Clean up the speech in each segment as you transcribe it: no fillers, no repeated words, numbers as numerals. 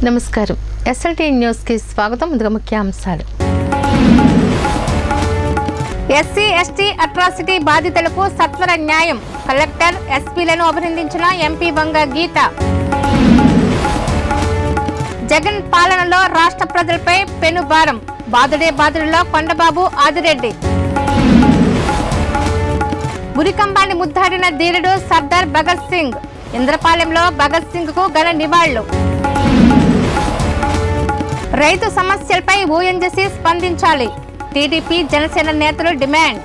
నమస్కారం SLT news కి స్వాగతం. ముందుగా ముఖ్యాంశాలు. ఎస్సీ ఎస్టీ అట్రాసిటీ బాధితులకు సత్వర న్యాయం. కలెక్టర్ ఎస్పీలను అభినందించిన ఎంపీ వంగ గీత. జగన్ పాలనలో రాష్ట్ర ప్రజలపై పెనుభారం. బాదుడే బాదుడిలో కొండబాబు ఆదిరెడ్డి. ఉరికంబాన్ని ముద్దాడిన ధీరుడు సర్దార్ భగత్ సింగ్. ఇంద్రపాలెంలో భగత్ సింగ్ కు ఘన నివాళులు. రైతు సమస్యలపై ఓఎన్జీసీ స్పందించాలి. టీడీపీ జనసేన నేతలు డిమాండ్.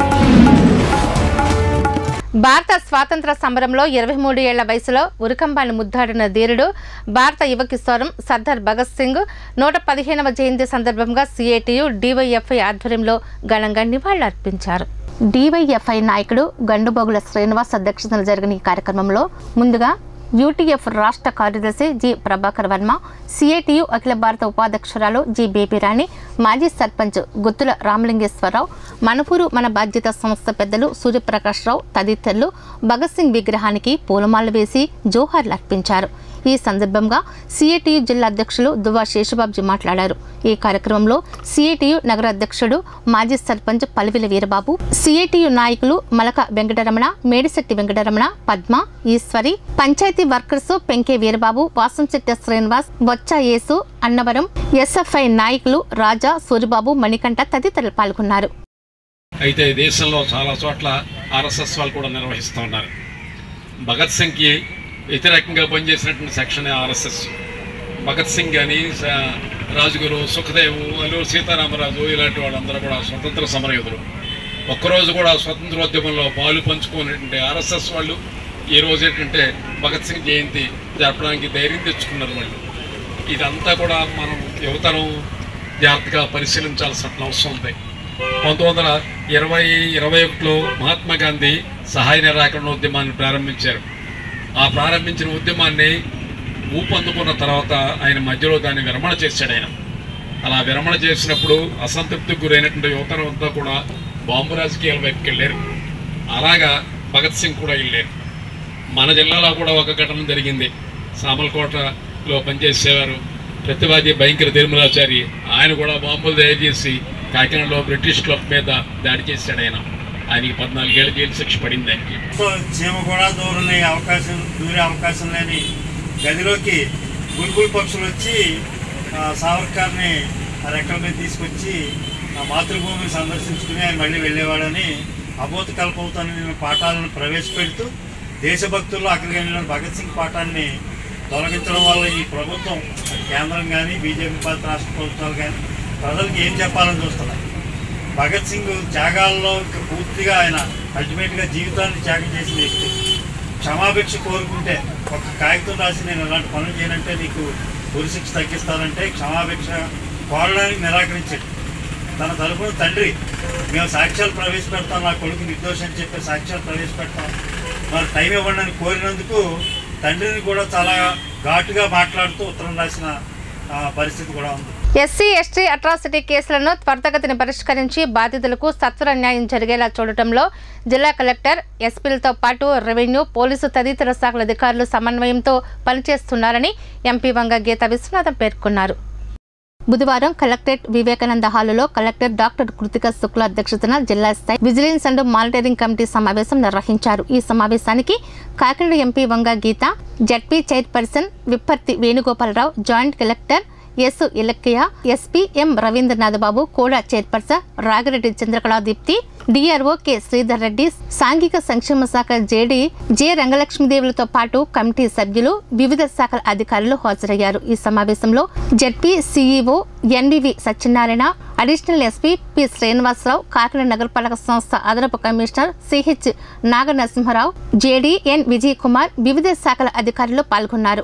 భారత స్వాతంత్ర సమరంలో 23 ఏళ్ల వయసులో ఉరికంబాన్ని ముద్దాడిన ధీరుడు భారత యువ కిశోరం సర్దార్ భగత్ సింగ్ 115వ జయంతి సందర్భంగా సిఐటియు డివైఎఫ్ఐ ఆధ్వర్యంలో ఘనంగా నివాళులర్పించారు. డివైఎఫ్ఐ నాయకుడు గండుబోగుల శ్రీనివాస్ అధ్యక్షతన జరిగిన ఈ కార్యక్రమంలో ముందుగా యూటీఎఫ్ రాష్ట్ర కార్యదర్శి జి ప్రభాకర్ వర్మ, సిఐటియు అఖిల భారత ఉపాధ్యక్షురాలు జి బేబీరాణి, మాజీ సర్పంచ్ గుత్తుల రామలింగేశ్వరరావు, మనపూరు మన బాధ్యత సంస్థ పెద్దలు సూర్యప్రకాష్ రావు తదితరులు భగత్ సింగ్ విగ్రహానికి పూలమాలలు వేసి జోహార్లు అర్పించారు. ఈ సందర్భంగా సిఐటియు జిల్లా అధ్యక్షులు దువ్వా శేషబాబుజీ మాట్లాడారు. ఈ కార్యక్రమంలో సిఐటియు నగర అధ్యక్షుడు మాజీ సర్పంచ్ పల్విల వీరబాబు, సిఐటియు నాయకులు మలక వెంకటరమణ, మేడిశెట్టి వెంకటరమణ, పద్మ, ఈశ్వరి, పంచాయతీ వర్కర్స్ పెంకే వీరబాబు, వాసంశెట్టి శ్రీనివాస్, బొచ్చ యేసు, అన్నవరం ఎస్ఎఫ్ఐ నాయకులు రాజా, సూరిబాబు, మణికంఠ తదితరులు పాల్గొన్నారు. అయితే దేశంలో చాలా చోట్ల ఆర్ఎస్ఎస్ వాళ్ళు కూడా నిర్వహిస్తూ ఉన్నారు. భగత్ సింగ్కి వ్యతిరేకంగా పనిచేసినటువంటి సెక్షన్ ఆర్ఎస్ఎస్. భగత్ సింగ్ అని రాజుగురు, సుఖదేవు, అల్లూరు సీతారామరాజు ఇలాంటి వాళ్ళందరూ కూడా స్వతంత్ర సమరయోధులు. ఒక్కరోజు కూడా స్వతంత్రోద్యమంలో పాలు పంచుకునేటువంటి ఆర్ఎస్ఎస్ వాళ్ళు ఈ రోజు ఏంటంటే భగత్ సింగ్ జయంతి జరపడానికి ధైర్యం తెచ్చుకున్నారు వాళ్ళు. ఇదంతా కూడా మనం యువతరం జాగ్రత్తగా పరిశీలించాల్సిన అవసరం ఉంది. 1920-21లో మహాత్మా గాంధీ సహాయ నిరాకరణ ఉద్యమాన్ని ప్రారంభించారు. ఆ ప్రారంభించిన ఉద్యమాన్ని ఊపందుకున్న తర్వాత ఆయన మధ్యలో దాన్ని విరమణ చేశాడు. ఆయన అలా విరమణ చేసినప్పుడు అసంతృప్తికి గురైనటువంటి యువతరం అంతా కూడా బాంబు రాజకీయాల వైపుకి వెళ్ళారు. అలాగా భగత్ సింగ్ కూడా వెళ్ళారు. మన జిల్లాలో కూడా ఒక ఘటన జరిగింది. సామలకోటలో పనిచేసేవారు ప్రతివాది భయంకర తిరుమలాచారి, ఆయన కూడా బాంబులు తయారు చేసి కాకినాడలో బ్రిటిష్ క్లబ్ మీద దాడి చేశాడు. ఆయనకి 14 ఏళ్ళ జైలు శిక్ష పడింది. దానికి చీమ కూడా దూరే అవకాశం లేని గదిలోకి బుల్బుల్ పక్షులు వచ్చి సావర్కర్ని రెక్కల మీద తీసుకొచ్చి మాతృభూమిని సందర్శించుకుని ఆయన మళ్ళీ వెళ్ళేవాడని అబోధ కల్పవుతానని పాఠాలను ప్రవేశపెడుతూ దేశభక్తుల్లో అగ్రగణ్యులైన భగత్ సింగ్ పాఠాన్ని తొలగించడం వల్ల ఈ ప్రభుత్వం కేంద్రం కానీ బీజేపీ పార్టీ రాష్ట్ర ప్రభుత్వాలు కానీ ప్రజలకు ఏం చెప్పాలని చూస్తున్నారు. భగత్ సింగ్ త్యాగాల్లో పూర్తిగా ఆయన అల్టిమేట్గా జీవితాన్ని త్యాగం చేసిన వ్యక్తి. క్షమాభిక్ష కోరుకుంటే ఒక కాగితం రాసి నేను ఇలాంటి పనులు చేయనంటే నీకు ఉరిశిక్ష తగ్గిస్తానంటే క్షమాభిక్ష కోరడానికి నిరాకరించాడు. తన తరపున తండ్రి మేము సాక్ష్యాలు ప్రవేశపెడతాం, నా కొడుకు నిర్దోషం అని చెప్పి సాక్ష్యాలు ప్రవేశపెడతాం, మరి టైం ఇవ్వండి అని కోరినందుకు తండ్రిని కూడా చాలా ఘాటుగా మాట్లాడుతూ ఉత్తరం రాసిన పరిస్థితి కూడా ఉంది. ఎస్సీ ఎస్టీ అట్రాసిటీ కేసులను త్వరితగతిని పరిష్కరించి బాధితులకు సత్వర న్యాయం జరిగేలా చూడటంలో జిల్లా కలెక్టర్, ఎస్పీలతో పాటు రెవెన్యూ, పోలీసు తదితర శాఖల అధికారులు సమన్వయంతో పనిచేస్తున్నారని ఎంపీ వంగ గీత విశ్వనాథం పేర్కొన్నారు. బుధవారం కలెక్టరేట్ వివేకానంద హాలులో కలెక్టర్ డాక్టర్ కృతిక శుక్ల అధ్యక్షతన జిల్లా స్థాయి విజిలెన్స్ అండ్ మానిటరింగ్ కమిటీ సమావేశం నిర్వహించారు. ఈ సమావేశానికి Kakinada MP Vanga Geetha, ZP chairperson Vipparthi Venugopala Rao, joint collector S Ilakkaiah, SP M Ravindranath Babu, కోడా chairperson Ragireddy Chandrakaladeepthi, DRO K Sridhar Reddy, సాంఘిక సంక్షేమ శాఖ జేడీ జె రంగలక్ష్మీదేవులతో పాటు కమిటీ సభ్యులు, వివిధ శాఖల అధికారులు హాజరయ్యారు. ఈ సమావేశంలో ZP CEO NVV Satyanarayana, additional SP P Srinivasa Rao, Kakinada నగరపాలక సంస్థ అదనపు commissioner CH Naganarasimha Rao, JD N Vijay Kumar, వివిధ శాఖల అధికారులు పాల్గొన్నారు.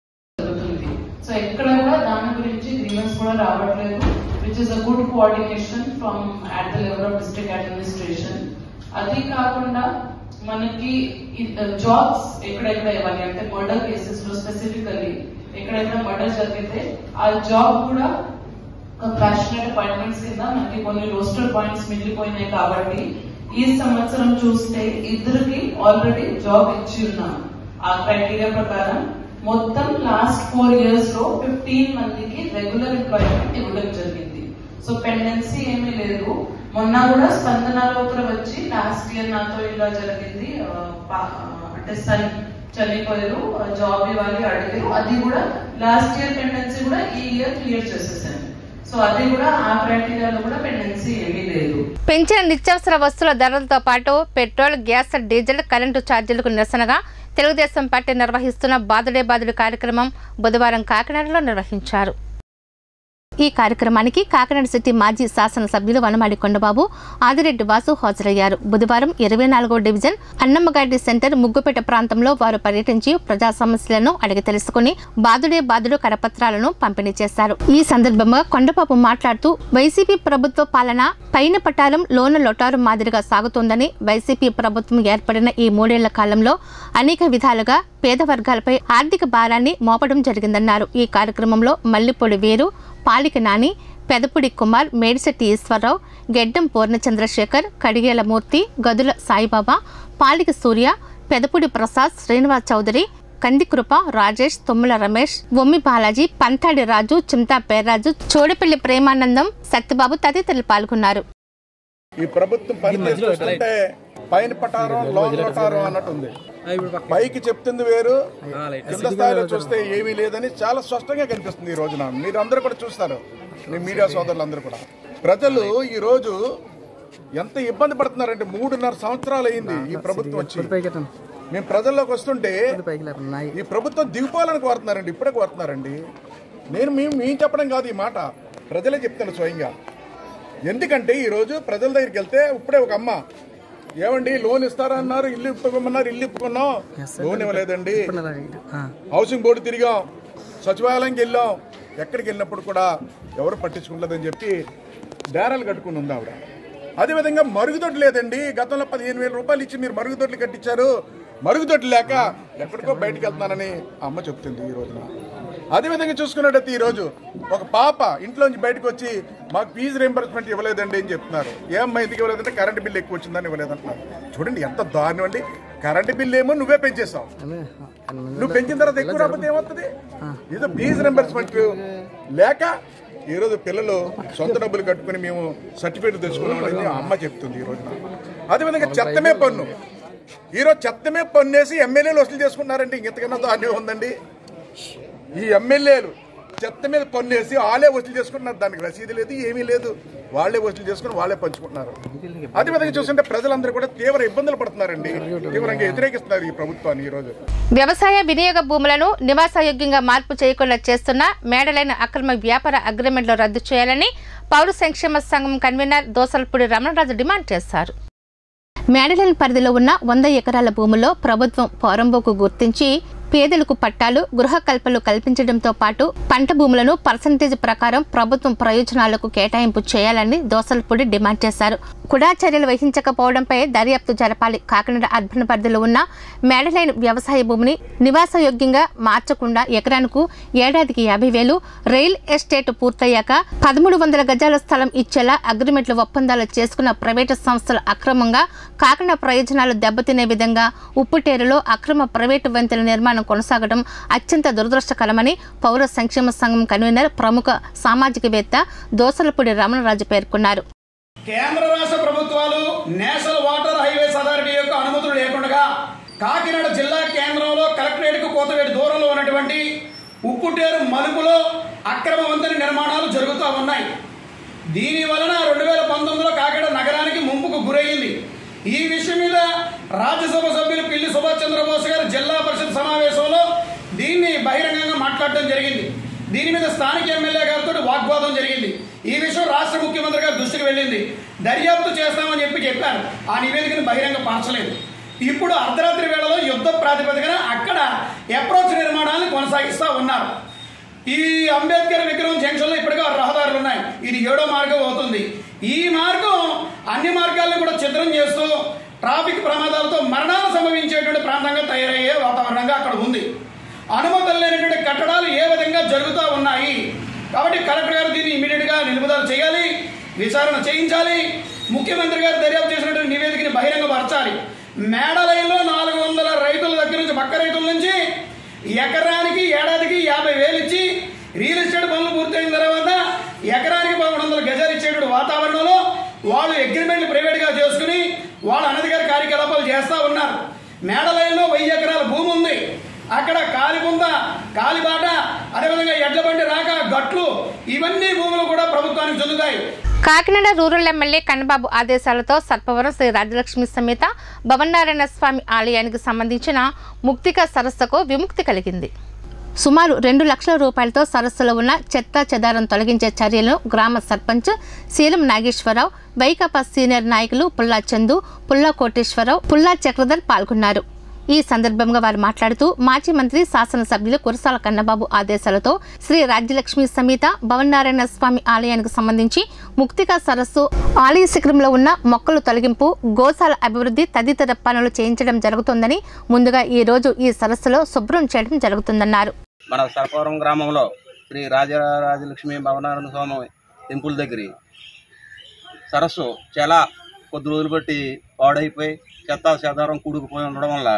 సో ఎక్కడ కూడా దాని గురించి గ్రీవెన్స్ కూడా రావట్లేదు, which is a good coordination from at the level of district administration. అది కాకుండా మనకి జాబ్స్ ఎక్కడెక్కడ ఇవ్వాలి అంటే మర్డర్ కేసెస్ లో స్పెసిఫికల్లీ ఎక్కడెక్కడ మర్డర్ జరిగితే ఆ జాబ్ కూడా ప్యాషనెట్ అపాయింట్మెంట్స్ కింద మనకి కొన్ని రోస్టర్ పాయింట్స్ మిగిలిపోయినాయి. కాబట్టి ఈ సంవత్సరం చూస్తే 2 ఆల్రెడీ జాబ్ ఇచ్చి ఉన్నాం. ఆ క్రైటీరియా ప్రకారం మొత్తం లాస్ట్ 4 years లో 15 మందికి రెగ్యులర్ ఎంప్లాయ్మెంట్ ఇవ్వడం జరిగింది. సో పెండెన్సీ ఏమీ లేదు. మొన్న కూడా స్పందనలో కూడా వచ్చి లాస్ట్ ఇయర్ నాతో ఇలా జరిగింది, అంటే సన్ చనిపోయారు, జాబ్ ఇవ్వాలి అడిగారు. అది కూడా లాస్ట్ ఇయర్ పెండెన్సీ కూడా ఈ ఇయర్ క్లియర్ చేసేసాను. సో అది కూడా ఆ క్రైటీరియాలో కూడా పెండెన్సీ ఏమీ లేదు. పెంచిన నిత్యావసర వస్తువుల ధరలతో పాటు పెట్రోల్, గ్యాస్, డీజిల్, కరెంటు ఛార్జీలకు నిరసనగా తెలుగుదేశం పార్టీ నిర్వహిస్తున్న బాదుడే బాదుడు కార్యక్రమం బుధవారం కాకినాడలో నిర్వహించారు. ఈ కార్యక్రమానికి కాకినాడ సిటీ మాజీ శాసనసభ్యులు వనమాడి కొండబాబు, ఆదిరెడ్డి వాసు హాజరయ్యారు. బుధవారం 24వ డివిజన్ అన్నమ్మగడ్డి సెంటర్ ముగ్గుపేట ప్రాంతంలో వారు పర్యటించి ప్రజా సమస్యలను అడిగి తెలుసుకుని బాదుడే బాదుడు కరపత్రాలను పంపిణీ చేశారు. ఈ సందర్భంగా కొండబాబు మాట్లాడుతూ వైసీపీ ప్రభుత్వ పాలన పైన పటాలం లోన లొటారు మాదిరిగా సాగుతోందని, వైసీపీ ప్రభుత్వం ఏర్పడిన ఈ 3 ఏళ్ల కాలంలో అనేక విధాలుగా పేద వర్గాలపై ఆర్థిక భారాన్ని మోపడం జరిగిందన్నారు. ఈ కార్యక్రమంలో మల్లిపొడి వీరు, పాలిక నాని, పెదపుడి కుమార్, మేడిశెట్టి ఈశ్వరరావు, గెడ్డం పూర్ణచంద్రశేఖర్, కడిగేల మూర్తి, గదుల సాయిబాబా, పాలిక సూర్య, పెదపుడి ప్రసాద్, శ్రీనివాస్ చౌదరి, కందికృప, రాజేష్, తుమ్మల రమేష్, బొమ్మి బాలాజీ, పంతాడి రాజు, చింతా పేర్రాజు, చోడపల్లి ప్రేమానందం, సత్యబాబు తదితరులు పాల్గొన్నారు. ఈ ప్రభుత్వం పనిచేస్తుంటే పైన పటారం లోటారం అన్నట్టుంది. పైకి చెప్తుంది వేరు, కింద స్థాయిలో చూస్తే ఏమీ లేదని చాలా స్పష్టంగా కనిపిస్తుంది. ఈ రోజున మీరు అందరూ కూడా చూస్తారు, మీ మీడియా సోదరులందరూ కూడా. ప్రజలు ఈ రోజు ఎంత ఇబ్బంది పడుతున్నారంటే 3.5 సంవత్సరాలు అయింది ఈ ప్రభుత్వం వచ్చి. మేము ప్రజల్లోకి వస్తుంటే ఈ ప్రభుత్వం దిగిపోవాలని కోరుతున్నారండి, ఇప్పుడే కోరుతున్నారండి. మేము చెప్పడం కాదు, ఈ మాట ప్రజలే చెప్తాను స్వయంగా. ఎందుకంటే ఈరోజు ప్రజల దగ్గరికి వెళ్తే ఇప్పుడే ఒక అమ్మ, ఏమండి లోన్ ఇస్తారన్నారు, ఇల్లు ఇప్పుకోమన్నారు, ఇల్లు ఇప్పుకున్నాం, లోన్ ఇవ్వలేదండి. హౌసింగ్ బోర్డు తిరిగాం, సచివాలయంకి వెళ్ళాం, ఎక్కడికి వెళ్ళినప్పుడు కూడా ఎవరు పట్టించుకోలేదని చెప్పి డేరాలు కట్టుకుని ఉంది ఆవిడ. అదేవిధంగా మరుగుదొడ్లు లేదండి. గతంలో 15,000 రూపాయలు ఇచ్చి మీరు మరుగుదొడ్లు కట్టించారు, మరుగుదొడ్లు లేక ఎక్కడికో బయటకు వెళ్తున్నానని అమ్మ చెప్తుంది ఈ రోజున. అదేవిధంగా చూసుకున్నట్టయితే ఈరోజు ఒక పాప ఇంట్లోంచి బయటకు వచ్చి మాకు ఫీజు రీంబర్స్మెంట్ ఇవ్వలేదండి అని చెప్తున్నారు. ఏమ్మా ఎందుకు ఇవ్వలేదంటే కరెంటు బిల్లు ఎక్కువ వచ్చిందని ఇవ్వలేదంటున్నారు. చూడండి ఎంత దారుణం అండి. కరెంటు బిల్లు ఏమో నువ్వే పెంచేస్తావు, నువ్వు పెంచిన తర్వాత ఎక్కువ రాకపోతే ఏమవుతుంది? ఏదో ఫీజు రీంబర్స్మెంట్ లేక ఈరోజు పిల్లలు సొంత డబ్బులు కట్టుకుని మేము సర్టిఫికేట్ తెచ్చుకున్నామని అమ్మ చెప్తుంది ఈ రోజున. అదేవిధంగా చెత్తమే పన్ను, ఈరోజు చెత్తమే పన్నేసి ఎమ్మెల్యేలు వసూలు చేసుకున్నారండి. ఇంకెంతకన్నా దాన్ని ఉందండి. ఈ ఎమ్మెల్యేలు చెత్త మీద పన్నేసి వాళ్ళే వసూలు చేసుకుంటున్నారు. దానికి రసీదు లేదు, ఏమీ లేదు, వాళ్లే వసూలు చేసుకుని వాళ్లే పంచుకుంటున్నారు. అదేవిధంగా చూస్తుంటే ప్రజలందరూ కూడా తీవ్ర ఇబ్బందులు పడుతున్నారండి, తీవ్రంగా వ్యతిరేకిస్తున్నారు ఈ ప్రభుత్వాన్ని. ఈ రోజు వ్యవసాయ వినియోగ భూములను నివాసయోగ్యంగా మార్పు చేయకుండా చేస్తున్న మేడలైన అక్రమ వ్యాపార అగ్రిమెంట్లు రద్దు చేయాలని పౌర సంక్షేమ సంఘం కన్వీనర్ దోసల్పూడి రమణరాజు డిమాండ్ చేశారు. మేడలైన పరిధిలో ఉన్న 100 ఎకరాల భూముల్లో ప్రభుత్వం పోరంబోకు గుర్తించి పేదలకు పట్టాలు, గృహ కల్పనలు కల్పించడంతో పాటు పంట భూములను పర్సంటేజ్ ప్రకారం ప్రభుత్వం ప్రయోజనాలకు కేటాయింపు చేయాలని దోసల్పూడి డిమాండ్ చేశారు. కుడా చర్యలు వహించకపోవడంపై దర్యాప్తు జరపాలి. కాకినాడ అర్బన్ పరిధిలో ఉన్న మేడలైన్ వ్యవసాయ భూమిని నివాసయోగ్యంగా మార్చకుండా ఎకరానికి ఏడాదికి 50,000, రియల్ ఎస్టేట్ పూర్తయ్యాక 1,300 గజాల స్థలం ఇచ్చేలా అగ్రిమెంట్ల ఒప్పందాలు చేసుకున్న ప్రైవేటు సంస్థలు అక్రమంగా కాకినాడ ప్రయోజనాలు దెబ్బతినే విధంగా ఉప్పుటేరులో అక్రమ ప్రైవేటు వంతెన నిర్మాణం కొనసాగడం అత్యంత దురదృష్టకరమని పౌర సంక్షేమ సంఘం కన్వీనర్, ప్రముఖ సామాజికవేత్త దోసలపూడి రమణరాజు పేర్కొన్నారు. కేంద్ర రాష్ట్ర ప్రభుత్వాలు నేషనల్ వాటర్ హైవేస్ అథారిటీ యొక్క అనుమతులు లేకుండా కాకినాడ జిల్లా కేంద్రంలో కలెక్టరేట్కు కోతవేటు దూరంలో ఉన్నటువంటి ఉప్పుటేరు మలుపులో అక్రమ వంతెన నిర్మాణాలు జరుగుతూ ఉన్నాయి. దీని వలన 2019లో కాకినాడ నగరానికి ముంపుకు గురయ్యింది. ఈ విషయం మీద రాజ్యసభ సభ్యులు పిల్లి సుభాష్ చంద్రబోస్ గారు జిల్లా పరిషత్ సమావేశంలో దీన్ని బహిరంగంగా మాట్లాడటం జరిగింది. దీని మీద స్థానిక ఎమ్మెల్యే గారితో వాగ్వాదం జరిగింది. ఈ విషయం రాష్ట్ర ముఖ్యమంత్రి గారి దృష్టికి వెళ్ళింది. దర్యాప్తు చేస్తామని చెప్పారు. ఆ నివేదికను బహిరంగ పరచలేదు. ఇప్పుడు అర్ధరాత్రి వేళలో యుద్ధ ప్రాతిపదికన అక్కడ అప్రోచ్ నిర్మాణాలను కొనసాగిస్తూ ఉన్నారు. ఈ అంబేద్కర్ విగ్రహం జంక్షన్లో ఇప్పటికే 6 రహదారులు ఉన్నాయి. ఇది 7వ మార్గం అవుతుంది. ఈ మార్గం అన్ని మార్గాలను కూడా ఛిద్రం చేస్తూ ట్రాఫిక్ ప్రమాదాలతో మరణాలు సంభవించేటువంటి ప్రాంతంగా తయారయ్యే వాతావరణంగా అక్కడ ఉంది. అనుమతులు లేనటువంటి కట్టడాలు ఏ విధంగా జరుగుతూ ఉన్నాయి. కాబట్టి కలెక్టర్ గారు దీన్ని ఇమీడియట్గా నిలుపుదల చేయాలి, విచారణ చేయించాలి. ముఖ్యమంత్రి గారు దర్యాప్తు చేసినటువంటి నివేదికని బహిరంగపరచాలి. మేడలైన్లో 400 రైతుల దగ్గర నుంచి, పక్క రైతుల నుంచి ఎకరానికి ఏడాదికి 50,000 ఇచ్చి రియల్ ఎస్టేట్ పనులు పూర్తయిన తర్వాత ఎకరానికి 1100 గజాలు ఇచ్చేటువంటి వాతావరణంలో వాళ్ళు అగ్రిమెంట్లు ప్రైవేట్గా చేసుకుని వాళ్ళు అనధికార కార్యకలాపాలు చేస్తూ ఉన్నారు. మేడలైన్లో 1000 ఎకరాల భూమి ఉంది. అక్కడ కాలిపుంద, కాలిబాట, అదేవిధంగా ఎడ్ల బండి రాక, గట్లు, ఇవన్నీ భూములు కూడా ప్రభుత్వానికి చెందుతాయి. కాకినాడ రూరల్ ఎమ్మెల్యే కన్నబాబు ఆదేశాలతో సర్పవరం శ్రీ రాజలక్ష్మి సమేత భవనారాయణ స్వామి ఆలయానికి సంబంధించిన ముక్తిక సరస్సుకు విముక్తి కలిగింది. సుమారు 2 లక్షల రూపాయలతో సరస్సులో ఉన్న చెత్త చెదారం తొలగించే చర్యలను గ్రామ సర్పంచ్ శీలం నాగేశ్వరరావు, వైకాపా సీనియర్ నాయకులు పుల్లా చందు, పుల్లా కోటేశ్వరరావు, పుల్లా చక్రధర్ పాల్గొన్నారు. ఈ సందర్భంగా వారు మాట్లాడుతూ మాజీ మంత్రి శాసనసభ్యులు కురసాల కన్నబాబు ఆదేశాలతో శ్రీ రాజ్యలక్ష్మి సమేత భవనారాయణ స్వామి ఆలయానికి సంబంధించి ముక్తికా సరస్సు, ఆలయ శిఖరంలో ఉన్న మొక్కలు తొలగింపు, గోశాల అభివృద్ధి తదితర పనులు చేయించడం జరుగుతుందని, ముందుగా ఈ రోజు ఈ సరస్సులో శుభ్రం చేయడం జరుగుతుందన్నారు. మన సర్పవరం గ్రామంలో శ్రీ రాజలక్ష్మి భవనారాయణ స్వామి టెంపుల్ దగ్గర సరస్సు చాలా కొద్ది రోజులు బట్టి పాడైపోయి చెత్త చెదారం కూడుకుపోయి ఉండడం వల్ల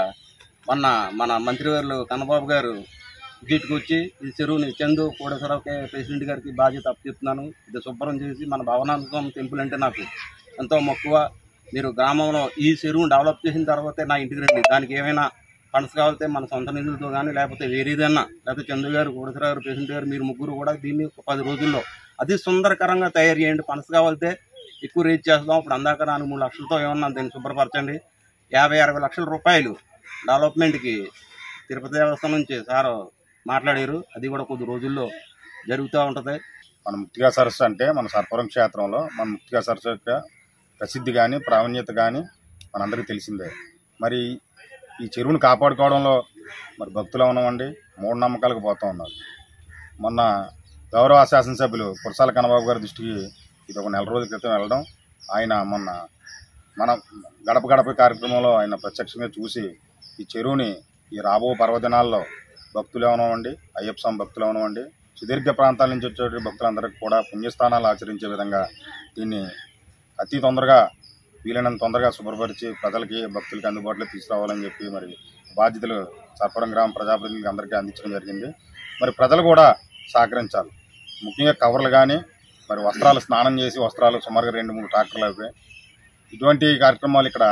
మన మంత్రివర్యులు కన్నబాబు గారు విజిట్కి వచ్చి ఈ చెరువుని చందు కోటేశ్వరరావుకి ప్రెసిడెంట్ గారికి బాధ్యత అప్పచెప్తున్నాను. ఇది శుభ్రం చేసి మన భవనారాయణ స్వామి టెంపుల్ అంటే నాకు ఎంతో మక్కువ. మీరు గ్రామంలో ఈ చెరువును డెవలప్ చేసిన తర్వాతే నా ఇంటికి రండి. దానికి ఏమైనా ఫండ్స్ కావాలితే మన సొంత నిధులతో కానీ లేకపోతే వేరేదన్నా, లేకపోతే చందు గారు, కోటేశ్వర గారు, ప్రెసిడెంట్ గారు, మీరు ముగ్గురు కూడా దీన్ని 10 రోజుల్లో అతి సుందరకరంగా తయారు చేయండి. ఫండ్స్ కావాలితే ఎక్కువ రేట్ చేస్తాం. ఇప్పుడు అందాక 4-3 లక్షలతో ఏమన్నా దీన్ని శుభ్రపరచండి. 50-60 లక్షల రూపాయలు డెవలప్మెంట్కి తిరుపతి దేవస్థానం నుంచి సార్ మాట్లాడారు. అది కూడా కొద్ది రోజుల్లో జరుగుతూ ఉంటుంది. మన ముక్తిగా సరస్సు అంటే మన సర్పవరం క్షేత్రంలో మన ముక్తిగా సరస్సు యొక్క ప్రసిద్ధి కానీ ప్రావీణ్యత కానీ మనందరికీ తెలిసిందే. మరి ఈ చెరువును కాపాడుకోవడంలో మరి భక్తులు ఉన్నామండి, మూఢనమ్మకాలకు పోతూ ఉన్నారు. మొన్న గౌరవ శాసనసభ్యులు కురసాల కన్నబాబు గారి దృష్టికి ఇది ఒక 4 రోజుల క్రితం వెళ్ళడం, ఆయన మొన్న మన గడప గడప కార్యక్రమంలో ఆయన ప్రత్యక్షంగా చూసి ఈ చెరువుని ఈ రాబో పర్వదినాల్లో భక్తులు ఏమనవండి, అయ్యప్ప స్వామి భక్తులు ఏమనవండి, సుదీర్ఘ ప్రాంతాల నుంచి వచ్చే భక్తులందరికీ కూడా పుణ్యస్థానాలు ఆచరించే విధంగా దీన్ని అతి తొందరగా వీలైనంత తొందరగా శుభ్రపరిచి ప్రజలకి భక్తులకి అందుబాటులో తీసుకురావాలని చెప్పి మరి బాధ్యతలు సర్పవరం గ్రామ ప్రజాప్రతినిధులకు అందరికీ అందించడం జరిగింది. మరి ప్రజలు కూడా సహకరించాలి. ముఖ్యంగా కవర్లు కానీ మరి వస్త్రాలు స్నానం చేసి వస్త్రాలు సుమారుగా 2-3 ట్రాక్టర్లు అయిపోయి ఇటువంటి కార్యక్రమాలు ఇక్కడ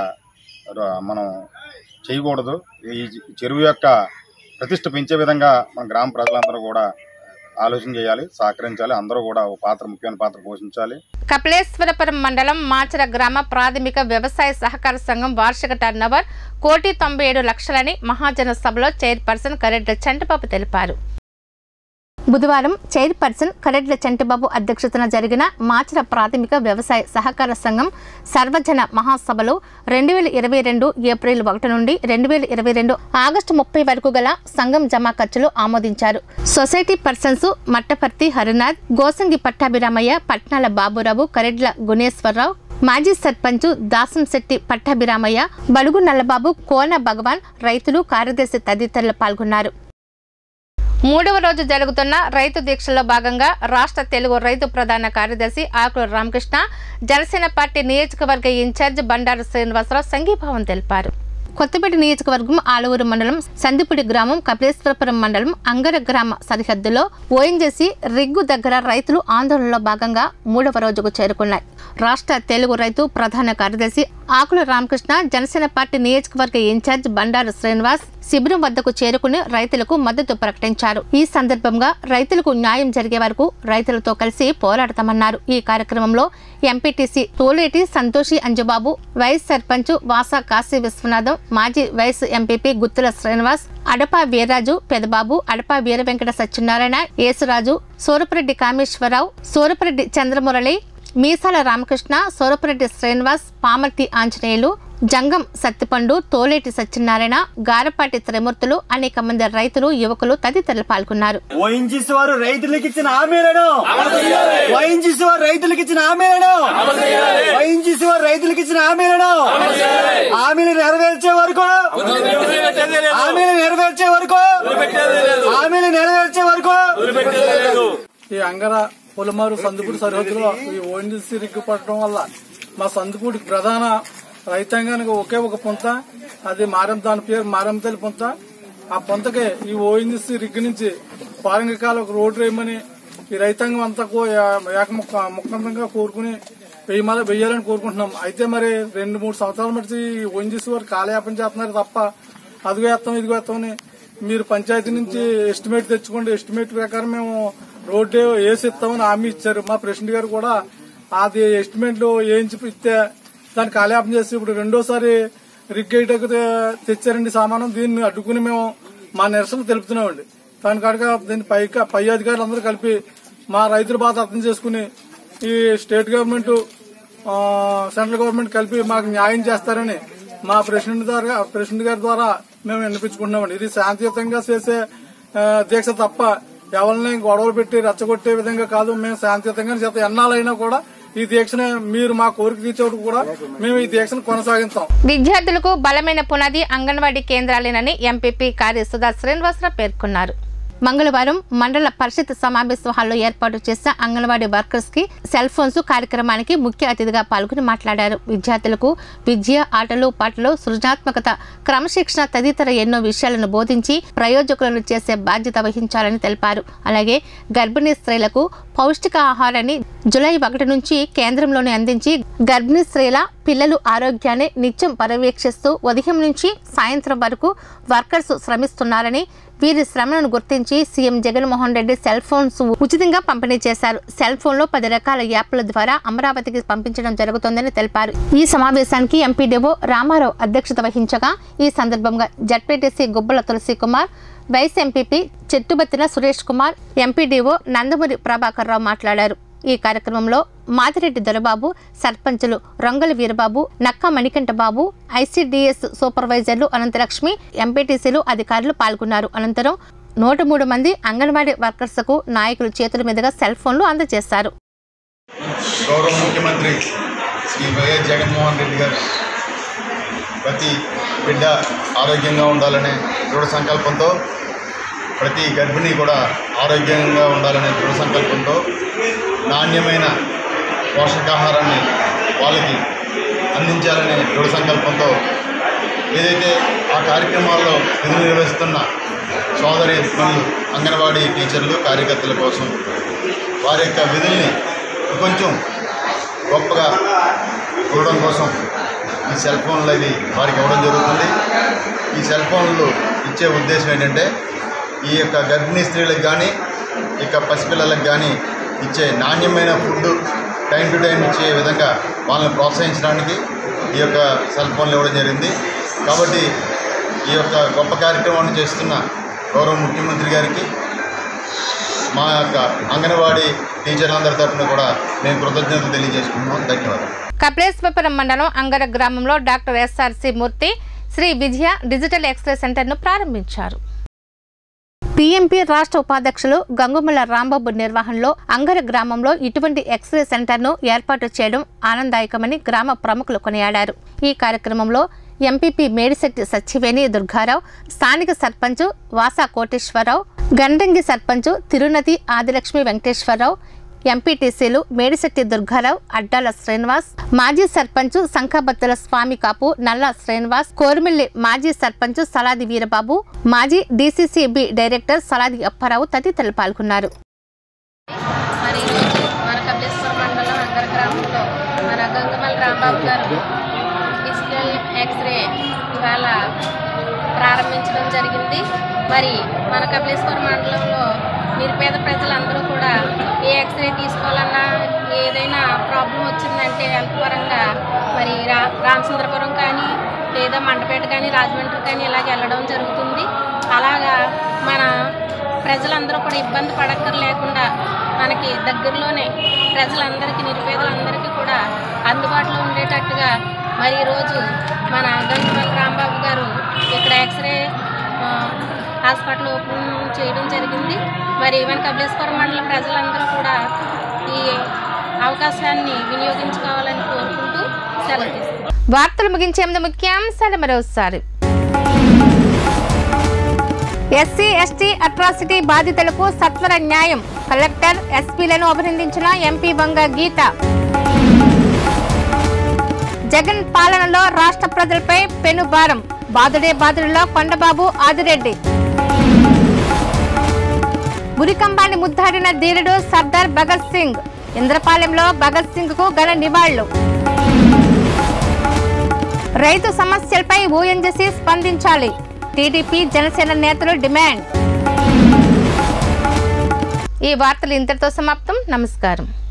మనం చేయకూడదు. ఈ చెరువు యొక్క ప్రతిష్ట పెంచే విధంగా మన గ్రామ ప్రజలందరూ కూడా ఆలోచన చేయాలి, సహకరించాలి. అందరూ కూడా ఒక ముఖ్యమైన పాత్ర పోషించాలి. కపిలేశ్వరపురం మండలం మాచర గ్రామ ప్రాథమిక వ్యవసాయ సహకార సంఘం వార్షిక టర్నోవర్ 1,97,00,000 మహాజన సభలో చైర్పర్సన్ కరెడ్ల చంటిబాబు తెలిపారు. బుధవారం చైర్పర్సన్ కరెడ్ల చంటిబాబు అధ్యక్షతన జరిగిన మాచర ప్రాథమిక వ్యవసాయ సహకార సంఘం సర్వజన మహాసభలో 2022 ఏప్రిల్ 1 నుండి 2022 ఆగస్టు 30 వరకు గల సంఘం జమా ఖర్చులు ఆమోదించారు. సొసైటీ పర్సన్స్ మట్టపర్తి హరినాథ్, గోసంగి పట్టాభిరామయ్య, పట్నాల బాబురావు, కరెడ్ల గుణేశ్వరరావు, మాజీ సర్పంచ్ దాసంశెట్టి పట్టాభిరామయ్య, బడుగు నల్లబాబు, కోన భగవాన్, రైతులు, కార్యదర్శి తదితరులు పాల్గొన్నారు. 3వ రోజు జరుగుతున్న రైతు దీక్షలో భాగంగా రాష్ట్ర తెలుగు రైతు ప్రధాన కార్యదర్శి ఆకుల రామకృష్ణ, జనసేన పార్టీ నియోజకవర్గ ఇన్ఛార్జ్ బండారు శ్రీనివాసరావు సంఘీభావం తెలిపారు. కొత్తపేట నియోజకవర్గం ఆలూరు మండలం సందిపుడి గ్రామం కపిలేశ్వరపురం మండలం అంగర గ్రామ సరిహద్దులో ఓఎన్జీసీ రిగ్గు దగ్గర రైతులు ఆందోళనలో భాగంగా 3వ రోజుకు చేరుకున్నాయి. రాష్ట్ర తెలుగు రైతు ప్రధాన కార్యదర్శి ఆకుల రామకృష్ణ, జనసేన పార్టీ నియోజకవర్గ ఇన్ఛార్జ్ బండారు శ్రీనివాస్ శిబిరం వద్దకు చేరుకుని రైతులకు మద్దతు ప్రకటించారు. ఈ సందర్భంగా రైతులకు న్యాయం జరిగే వరకు రైతులతో కలిసి పోరాడతామన్నారు. ఈ కార్యక్రమంలో ఎంపీటీసీ తోలేటి సంతోషి అంజుబాబు, వైస్ సర్పంచ్ వాసా కాశీ విశ్వనాథం, మాజీ వైస్ ఎంపీపీ గుత్తుల శ్రీనివాస్, అడపా వీర్రాజు, పెదబాబు, అడపా వీర వెంకట సత్యనారాయణ, యేసురాజు, సూరపురెడ్డి కామేశ్వరరావు, సూరపురెడ్డి చంద్రమురళి, మీసాల రామకృష్ణ, సూరపురెడ్డి శ్రీనివాస్, పామర్తి ఆంజనేయులు, జంగం సత్తిపండు, తోలేటి సత్యనారాయణ, గారపాటి త్రిమూర్తులు, అనేక మంది రైతులు, యువకులు తదితరులు పాల్గొన్నారు. ఓఎన్జీసీ వారు రైతులకు ఇచ్చిన హామీలను ఓఎన్జీసీ వారు రైతులకు ఇచ్చిన హామీలను ఓఎన్జీసీ వారు రైతులకు ఇచ్చిన హామీలను హామీలు నెరవేర్చే వరకు హామీలు నెరవేర్చే వరకు హామీలు నెరవేర్చే వరకు ఈ అంగర పొలమారు సందుపూడి సరిహద్దులో ఈ ఓఎన్జీసీ రిగ్గు పడటం వల్ల మా సందుపూడి ప్రధాన రైతాంగానికి ఒకే ఒక పొంత, అది దాని పేరు మారెంతల్లి పొంత. ఆ పొంతకే ఈ ఓఎన్జీసీ రిగ్ నుంచి పారంగికాల ఒక రోడ్డు వేయమని ఈ రైతాంగం అంతా ముఖంగా కోరుకుని వెయ్యాలని కోరుకుంటున్నాం. అయితే మరి 2-3 సంవత్సరాల మట్టి ఓఎన్జీసీ వారు కాలయాపన చేస్తున్నారు తప్ప అదిగో వేస్తాం ఇదిగో వేస్తామని మీరు పంచాయతీ నుంచి ఎస్టిమేట్ తెచ్చుకోండి, ఎస్టిమేట్ ప్రకారం మేము రోడ్డు వేసి ఇస్తామని హామీ ఇచ్చారు. మా ప్రెసిడెంట్ గారు కూడా అది ఎస్టిమేట్లు వేయించి ఇస్తే దాన్ని కాలయాపన చేసి ఇప్పుడు రెండోసారి రిగ్ గేటకు తెచ్చారండి సామానం. దీన్ని అడ్డుకుని మేము మా నిరసన తెలుపుతున్నామండి. దాని కాడగా దీన్ని పై అధికారులు అందరూ కలిపి మా రైతుల బాధ అర్థం చేసుకుని ఈ స్టేట్ గవర్నమెంట్ సెంట్రల్ గవర్నమెంట్ కలిపి మాకు న్యాయం చేస్తారని మా ప్రెసిడెంట్ గారి ద్వారా మేము వినిపించుకుంటున్నామండి. ఇది శాంతియుతంగా చేసే దీక్ష తప్ప ఎవరిని గొడవలు పెట్టి రెచ్చగొట్టే విధంగా కాదు. మేము శాంతియుతంగా చేస్తాం. ఎన్నాళ్ళైనా కూడా ఈ దీక్షను మీరు మా కోరిక తీర్చేందుకు కూడా మేము ఈ దీక్షను కొనసాగిస్తాం. విద్యార్థులకు బలమైన పునాది అంగన్వాడీ కేంద్రాలేనని ఎంపీపీ కార్య సుధా శ్రీనివాసరావు పేర్కొన్నారు. మంగళవారం మండల పరిషత్ సమావేశ హాల్లో ఏర్పాటు చేసిన అంగన్వాడీ వర్కర్స్ కి సెల్ ఫోన్స్ కార్యక్రమానికి ముఖ్య అతిథిగా పాల్గొని మాట్లాడారు. విద్యార్థులకు విద్య, ఆటలు, పాటలు, సృజనాత్మకత, క్రమశిక్షణ తదితర ఎన్నో విషయాలను బోధించి ప్రయోజకులను చేసే బాధ్యత వహించాలని తెలిపారు. అలాగే గర్భిణీ స్త్రీలకు పౌష్టిక ఆహారాన్ని జూలై 1 నుంచి కేంద్రంలోనే అందించి గర్భిణీ స్త్రీల పిల్లలు ఆరోగ్యాన్ని నిత్యం పర్యవేక్షిస్తూ ఉదయం నుంచి సాయంత్రం వరకు వర్కర్స్ శ్రమిస్తున్నారని, వీరి శ్రమను గుర్తించి CM Jaganmohan Reddy cell phones ఉచితంగా పంపిణీ చేశారు. సెల్ ఫోన్ లో 10 రకాల యాప్ల ద్వారా అమరావతికి పంపించడం జరుగుతోందని తెలిపారు. ఈ సమావేశానికి ఎంపీడీఓ రామారావు అధ్యక్షత వహించగా ఈ సందర్భంగా ZPTC Gubbala Tulasi Kumar, vice MPP Chettubattina Suresh Kumar, MPDO Nandamuri Prabhakar Rao మాట్లాడారు. ఈ కార్యక్రమంలో మాదిరెడ్డి దొరబాబు, సర్పంచులు రొంగలి వీరబాబు, నక్క మణికంఠ బాబు, ఐసీడీఎస్ సూపర్వైజర్లు అనంతలక్ష్మి, ఎంపీటీసీలు అధికారులు పాల్గొన్నారు. అనంతరం 103 మంది అంగన్వాడీ వర్కర్స్ కు నాయకుల చేతుల మీదుగా సెల్ ఫోన్లు అందజేశారు. గౌరవ ముఖ్యమంత్రి శ్రీ వైఎస్ జగన్మోహన్ రెడ్డి గారు ప్రతి బిడ్డ ఆరోగ్యంగా ఉండాలనే దృఢ సంకల్పంతో, ప్రతి గర్భిణీ కూడా ఆరోగ్యంగా ఉండాలనే దృఢ సంకల్పంతో నాణ్యమైన పోషకాహారాన్ని వాళ్ళకి అందించాలనే దృఢ సంకల్పంతో ఏదైతే ఆ కార్యక్రమాల్లో విధులు నిర్వహిస్తున్న సోదరి మరియు అంగన్వాడీ టీచర్లు, కార్యకర్తల కోసం వారి యొక్క విధుల్ని కొంచెం గొప్పగా చూడడం కోసం ఈ సెల్ ఫోన్లు అవి వారికి ఇవ్వడం జరుగుతుంది. ఈ సెల్ ఫోన్లు ఇచ్చే ఉద్దేశం ఏంటంటే ఈ యొక్క గర్భిణీ స్త్రీలకు కానీ ఇక పసిపిల్లలకు కానీ ఇచ్చే నాణ్యమైన ఫుడ్ టైం టు టైం ఇచ్చే విధంగా వాళ్ళని ప్రోత్సహించడానికి ఈ యొక్క సెల్ ఫోన్లు ఇవ్వడం జరిగింది. కాబట్టి ఈ యొక్క గొప్ప కార్యక్రమాన్ని చేస్తున్న గౌరవ ముఖ్యమంత్రి గారికి మా యొక్క అంగన్వాడీ టీచర్లందరి తరఫున కూడా మేము కృతజ్ఞతలు తెలియజేసుకుంటున్నాం. ధన్యవాదాలు. కపిలేశ్వరపురం మండలం అంగర గ్రామంలో doctor SRC Murthy Sri Vijaya digital X ray సెంటర్ను ప్రారంభించారు. పీఎంపీ రాష్ట్ర ఉపాధ్యక్షులు గంగుమల రాంబాబు నిర్వహణలో అంగర గ్రామంలో ఇటువంటి ఎక్స్రే సెంటర్ను ఏర్పాటు చేయడం ఆనందదాయకమని గ్రామ ప్రముఖులు కొనియాడారు. ఈ కార్యక్రమంలో ఎంపీపీ మేడిశెట్టి సత్యవేణి దుర్గారావు, స్థానిక సర్పంచ్ వాసా కోటేశ్వరరావు, గండంగి సర్పంచ్ తిరునతి ఆదిలక్ష్మి వెంకటేశ్వరరావు, ఎంపీటీసీలు మేడిశెట్టి దుర్గారావు, అడ్డాల శ్రీనివాస్, మాజీ సర్పంచ్ సంఖబత్తుల స్వామి కాపు, నల్ల శ్రీనివాస్, కోరుమిల్లి మాజీ సర్పంచ్ సలాది వీరబాబు, మాజీ డీసీసీబీ డైరెక్టర్ సలాది అప్పారావు తదితరులు పాల్గొన్నారు. మన కపిలేశ్వరం మండలం అంగర గ్రామంలో మన గంగుమల రాంబాబు గారు డిజిటల్ ఎక్స్రే ఇవాళ ప్రారంభించడం జరిగింది. మరి మన కపిలేశ్వరం మండలంలో నిరుపేద ప్రజలందరూ కూడా ఏ ఎక్స్రే తీసుకోవాలన్నా ఏదైనా ప్రాబ్లం వచ్చిందంటే హెల్త్ పరంగా మరి రామచంద్రపురం కానీ లేదా మండపేట కానీ రాజమండ్రి కానీ ఇలాగ వెళ్ళడం జరుగుతుంది. అలాగా మన ప్రజలందరూ కూడా ఇబ్బంది పడక్కర్లేకుండా మనకి దగ్గరలోనే ప్రజలందరికీ నిరుపేదలందరికీ కూడా అందుబాటులో ఉండేటట్టుగా మరి ఈరోజు మన గంగుమల రాంబాబు గారు ఇక్కడ ఎక్స్రే హాస్పిటల్ ఓపెన్ చేయడం జరిగింది. మరి మన కపిలేశ్వరం మండల ప్రజలందరూ కూడా ఈ అవకాశాన్ని వినియోగించుకోవాలని కోరుకుంటూ సెలవు తీసుకుంటాం. వార్తలు ముగించే ముందు ముఖ్యాంశాలు మరోసారి. ఎస్సీ ఎస్టీ అట్రాసిటీ బాధితులకు సత్వర న్యాయం, కలెక్టర్ ఎస్పీలను అభినందించిన ఎంపీ వంగ గీత. జగన్ పాలనలో రాష్ట్ర ప్రజలపై పెనుభారం, బాదుడే బాదుడిలో కొండబాబు ఆదిరెడ్డి. ఉరికంబాన్ని ముద్దాడిన ధీరుడు సర్దార్ భగత్ సింగ్. ఇంద్రపాలెంలో భగత్ సింగ్ కు ఘన నివాళులు. రైతు సమస్యలపై ఓఎన్జీసీ స్పందించాలి. టీడీపీ జనసేన నేతలు డిమాండ్. ఈ వార్తలు ఇంతటితో సమాప్తం. నమస్కారం.